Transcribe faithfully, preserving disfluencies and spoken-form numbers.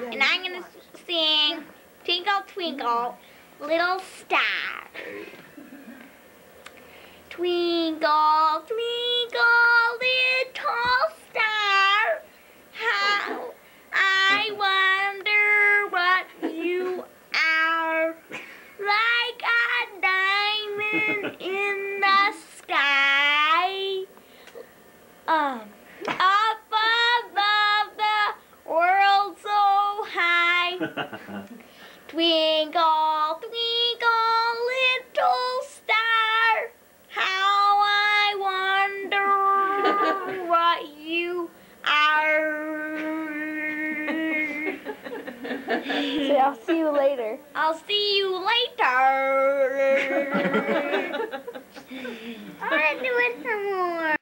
and I'm going to sing Twinkle Twinkle, Little Star. Twinkle, twinkle, little star, how I wonder what you are, like a diamond in the sky, um, up above the world so high. Twinkle, twinkle, little star, how I wonder what you are. So I'll see you later. I'll see you later. I want to do it some more.